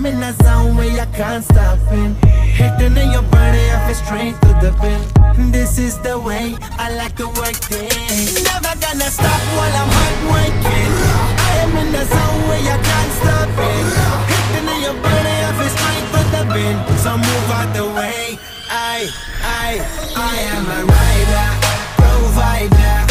am in a zone where you can't stop in. Hitting in your body, I feel straight to the pin. This is the way I like to work things. Never gonna stop while I'm hard working. I am in a zone where you can't stop in. Hitting in your body, I feel straight to the pin. So move out the way. I am a rider, provider.